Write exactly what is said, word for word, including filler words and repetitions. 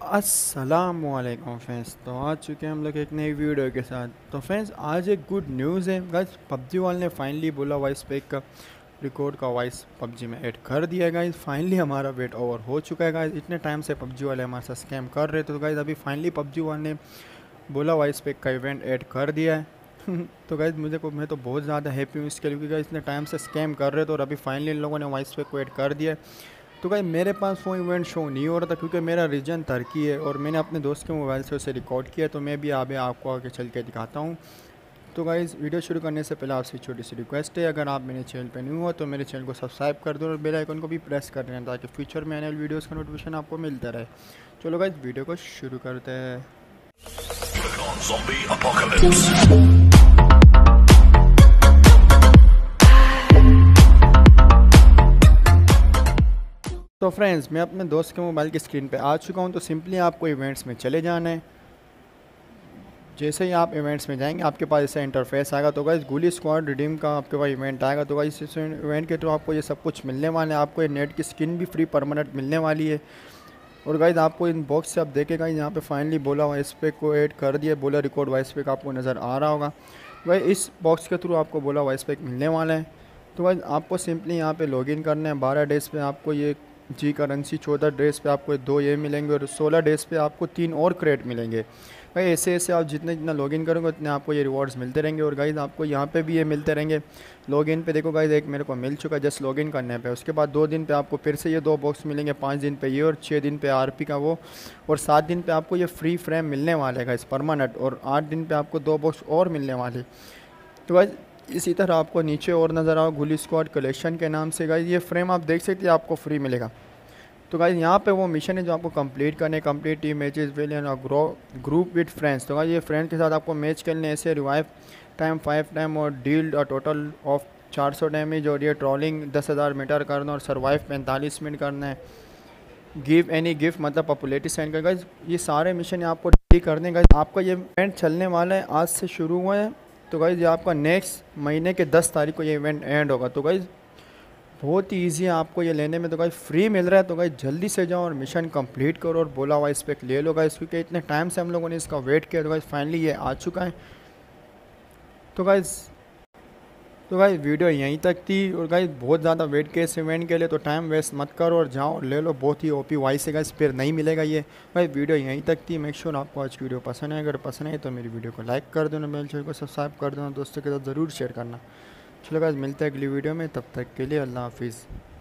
अस्सलामुअलैकुम फ्रेंड्स। तो आ चुके हैं हम लोग एक नई वीडियो के साथ। तो फ्रेंड्स आज एक गुड न्यूज़ है गाइस, पबजी वाले ने फाइनली बोला वॉइस पैक का रिकॉर्ड का वॉइस पबजी में ऐड कर दिया गाइस। फाइनली हमारा वेट ओवर हो चुका है गाइस। इतने टाइम से पबजी वाले हमारे साथ स्कैम कर रहे थे, तो गाइस अभी फाइनली पबजी वाले ने बोला वॉइस पैक का इवेंट ऐड कर दिया है। तो गाइस मुझे को मैं तो बहुत ज़्यादा हैप्पी हूँ इसके लिए, क्योंकि इतने टाइम से स्कैम कर रहे थे और अभी फाइनली इन लोगों ने वॉइस पैक को ऐड कर दिया है। तो गाइस मेरे पास वो इवेंट शो नहीं हो रहा था क्योंकि मेरा रीजन टर्की है और मैंने अपने दोस्त के मोबाइल से उसे रिकॉर्ड किया, तो मैं भी आगे आपको आगे चल के दिखाता हूँ। तो गाइस वीडियो शुरू करने से पहले आपसे छोटी सी रिक्वेस्ट है, अगर आप मेरे चैनल पर न्यू हो तो मेरे चैनल को सब्सक्राइब कर दो और बेल आइकन को भी प्रेस कर देना ताकि फ्यूचर में आने वाली वीडियोज़ का नोटिफिकेशन आपको मिलता रहे। चलो गाइस वीडियो को शुरू करते हैं। तो फ्रेंड्स मैं अपने दोस्त के मोबाइल की स्क्रीन पे आ चुका हूँ। तो सिंपली आपको इवेंट्स में चले जाना है। जैसे ही आप इवेंट्स में जाएंगे आपके पास ऐसा इंटरफेस आएगा। तो गाइस गुली स्क्वाड रिडीम का आपके पास इवेंट आएगा। तो गाइस इस इवेंट के थ्रू आपको ये सब कुछ मिलने वाला है। आपको ये नेट की स्किन भी फ्री परमानेंट मिलने वाली है। और गाइस आपको इन बॉक्स से आप देखेगा यहाँ पे फाइनली बोला वॉइस पैक को ऐड कर दिया, बोला रिकॉर्ड वॉइस पैक आपको नज़र आ रहा होगा। भाई इस बॉक्स के थ्रू आपको बोला वॉइस पैक मिलने वाला है। तो गाइस आपको सिंपली यहाँ पे लॉगिन करना है। बारह डेज़ पे आपको ये जी करेंसी, चौदह डेज़ पे आपको दो ये मिलेंगे और सोलह डेज़ पे आपको तीन और क्रेडिट मिलेंगे। भाई ऐसे ऐसे आप जितने जितना लॉगिन करोगे उतने आपको ये रिवॉर्ड्स मिलते रहेंगे। और गाइस आपको यहाँ पे भी ये मिलते रहेंगे। लॉगिन पे देखो गाइस एक मेरे को मिल चुका है जस्ट लॉगिन करने पे। उसके बाद दो दिन पे आपको फिर से ये दो बॉक्स मिलेंगे, पाँच दिन पे ये और छः दिन पे आरपी का वो, और सात दिन पे आपको ये फ्री फ्रेम मिलने वाले गाइस परमानेंट, और आठ दिन पे आपको दो बॉक्स और मिलने वाले। तो गाइस इसी तरह आपको नीचे और नज़र आओ गुली स्क्वाड कलेक्शन के नाम से गाइस ये फ्रेम आप देख सकते हैं आपको फ्री मिलेगा। तो गाइस यहाँ पे वो मिशन है जो आपको कंप्लीट करने, कंप्लीट टीम मैचेस विलियन और ग्रो ग्रुप विद फ्रेंड्स। तो गाइस ये फ्रेंड के साथ आपको मैच करने ऐसे रिवाइव टाइम फाइव टाइम और डील अ टोटल ऑफ चार सौ डैमेज, और ये ट्रॉलिंग दस हज़ार मीटर करना और सर्वाइव पैंतालीस मिनट करना है। गिव एनी गिफ्ट मतलब पॉपुलैरिटी सेंड कर गाइस ये सारे मिशन आपको ठीक करने गाइस। आपका ये इवेंट चलने वाला है, आज से शुरू हुआ है। तो गाइस ये आपका नेक्स्ट महीने के दस तारीख को ये इवेंट एंड होगा। तो गाइस बहुत ही ईजी है आपको ये लेने में। तो गाइस फ्री मिल रहा है, तो गाइस जल्दी से जाओ और मिशन कंप्लीट करो और बोला वॉइस पैक ले लो गाइस, क्योंकि इतने टाइम से हम लोगों ने इसका वेट किया। तो गाइस फाइनली ये आ चुका है। तो गाइस तो गाइस वीडियो यहीं तक थी। और गाइस बहुत ज़्यादा वेट किया इस इवेंट के लिए, तो टाइम वेस्ट मत करो और जाओ और ले लो। बहुत ही ओपी वाइस है गाइस, फिर नहीं मिलेगा ये। गाइस वीडियो यहीं तक थी। मेक श्योर आपको आज की वीडियो पसंद है। अगर पसंद है तो मेरी वीडियो को लाइक कर देना, मेरे चैनल को सब्सक्राइब कर देना, दोस्तों के साथ ज़रूर शेयर करना। चलो गाइस मिलते हैं अगली वीडियो में, तब तक के लिए अल्लाह हाफिज़।